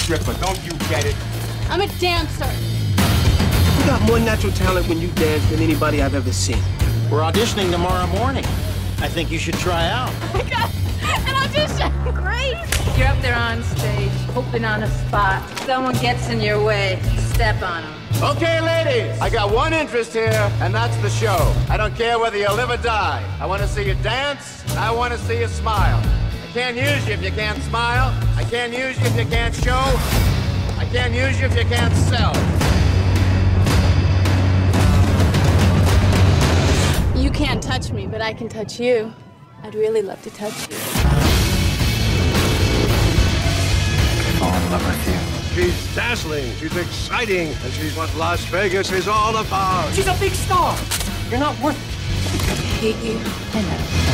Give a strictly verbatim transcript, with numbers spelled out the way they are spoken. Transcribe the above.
stripper. Don't you get it? I'm a dancer. You got more natural talent when you dance than anybody I've ever seen. We're auditioning tomorrow morning. I think you should try out. I got an audition. Great. You're up there on stage, hoping on a spot. Someone gets in your way, step on them. Okay, ladies, I got one interest here, and that's the show. I don't care whether you live or die. I want to see you dance. I want to see you smile. I can't use you if you can't smile. I can't use you if you can't show. I can't use you if you can't sell. You can't touch me, but I can touch you. I'd really love to touch you. I fall in love with you. She's dazzling, she's exciting, and she's what Las Vegas is all about. She's a big star. You're not worth it. I hate you. I know.